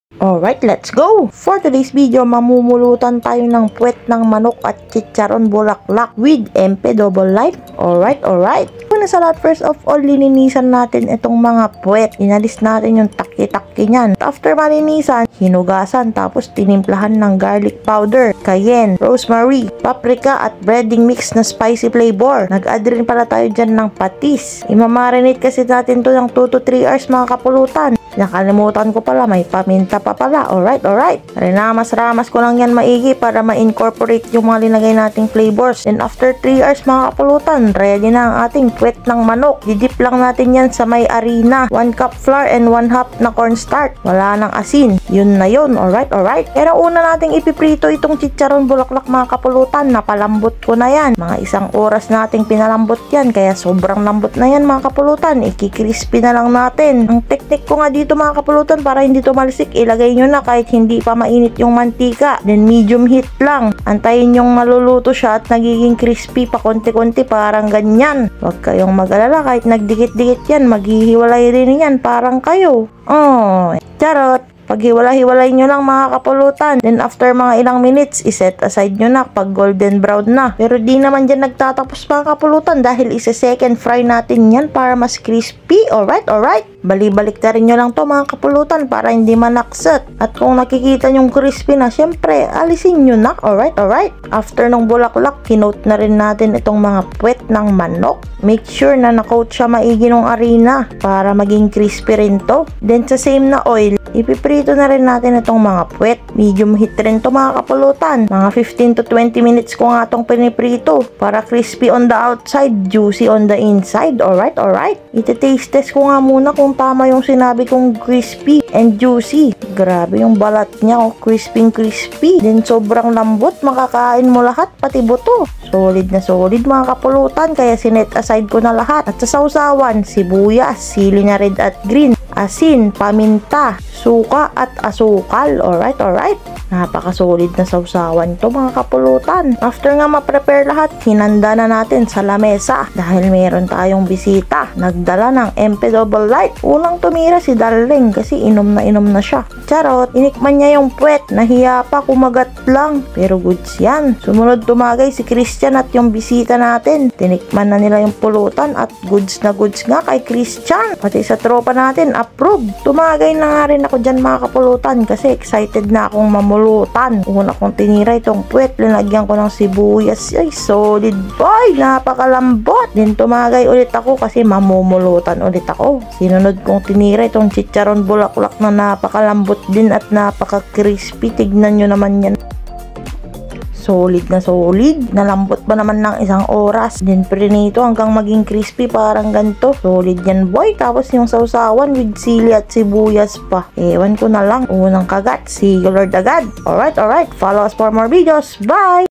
Alright, let's go! For today's video, mamumulutan tayo ng puwet ng manok at chicharon bulaklak with MP Double Light. Alright. Una sa lahat, first of all, lininisan natin itong mga puwet. Inalis natin yung taki-taki niyan. After malinisan, hinugasan, tapos tinimplahan ng garlic powder, cayenne, rosemary, paprika at breading mix na spicy flavor. Nag-add rin pala tayo dyan ng patis. Imamarinate kasi natin to ng 2 to 3 hours mga kapulutan. Nakalimutan ko pala, may paminta pa pala. Alright. Rinamas-ramas ko lang yan maigi para ma-incorporate yung mga linagay nating flavors. And after 3 hours mga kapulutan, ready na ang ating puwet ng manok. Didip lang natin yan sa may harina. 1 cup flour and 1/2 na cornstarch. Wala nang asin. Yun na yun. Alright. Pero una nating ipiprito itong chicharon bulaklak mga kapulutan. Napalambot ko na yan. Mga 1 oras nating pinalambot yan. Kaya sobrang lambot na yan mga kapulutan. Iki-crispy na lang natin. Ang technique ko nga dito mga kapulutan, para hindi to malisik, ilagay nyo na kahit hindi pa mainit yung mantika. Then medium heat lang. Antayin yung maluluto siya at nagiging crispy pa konti-konti, parang ganyan. Huwag kayong mag-alala, kahit nagdikit-dikit yan, maghihiwalay rin yan parang kayo. Oh, charot! Paghiwalay-hiwalay nyo lang mga kapulutan. Then after mga ilang minutes, iset aside nyo na pag golden brown na. Pero di naman dyan nagtatapos mga kapulutan, dahil isa-second fry natin yan para mas crispy. Alright. Bali-balik na rin nyo lang to mga kapulutan para hindi manakset. At kung nakikita nyong crispy na, syempre, alisin nyo na. Alright. After nung bulaklak, kinoat na rin natin itong mga puwet ng manok. Make sure na na-coat siya maigi ng harina para maging crispy rin to. Then sa same na oil, ipiprito na rin natin itong mga puwet. Medium heat rin to mga kapulutan. Mga 15 to 20 minutes ko nga itong piniprito para crispy on the outside, juicy on the inside. Alright. Iti-taste test ko nga muna kung tama yung sinabi kong crispy and juicy. Grabe yung balat niya, crispy. Then sobrang lambot, makakain mo lahat, pati buto. Solid na solid mga kapulutan, kaya sinet aside ko na lahat. At sa sausawan, sibuyas, sili na red at green, asin, paminta, suka at asukal. Alright. Napaka-solid na sausawan to mga kapulutan. After nga ma-prepare lahat, hinanda na natin sa lamesa dahil meron tayong bisita. Nagdala ng MP Double Light. Unang tumira si Darling kasi inom na siya. Charot, inikman niya yung puwet. Nahiya pa, kumagat lang. Pero goods yan. Sumunod tumagay si Christian at yung bisita natin. Tinikman na nila yung pulutan at goods na goods nga kay Christian. Pati sa tropa natin, approve. Tumagay na nga rin ako dyan mga kapulutan kasi excited na akong mamulutan. Una kong tinira itong puwet, linagyan ko ng sibuyas. Ay, solid boy, napakalambot. Then tumagay ulit ako kasi mamumulutan ulit ako. Sinunod kong tinira itong chicharon bulaklak na napakalambot din at napaka-crispy. Tignan nyo naman yan. Solid na solid. Nalambot ba naman ng 1 oras. Then prinito hanggang maging crispy parang ganito. Solid yan boy. Tapos yung sausawan with sili at sibuyas pa. Ewan ko na lang. Unang kagat. See you Lord agad. Alright. Follow us for more videos. Bye!